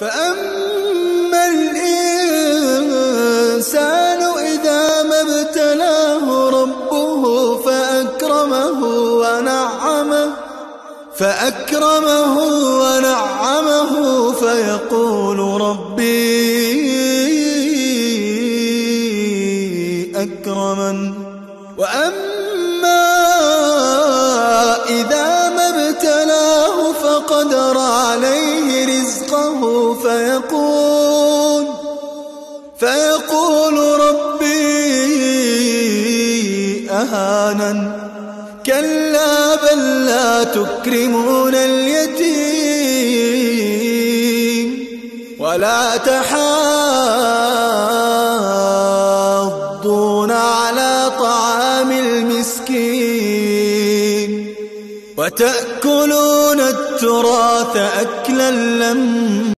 فأما الإنسان إذا ما ابتلاه ربه فأكرمه ونعمه فيقول ربي أكرمن. وأما إذا ما ابتلاه فقدر عليه رزقه فيقول ربي أهانن. كلا بل لا تكرمون اليتيم ولا تحاضون على طعام المسكين وتأكلون التراث أكلا لما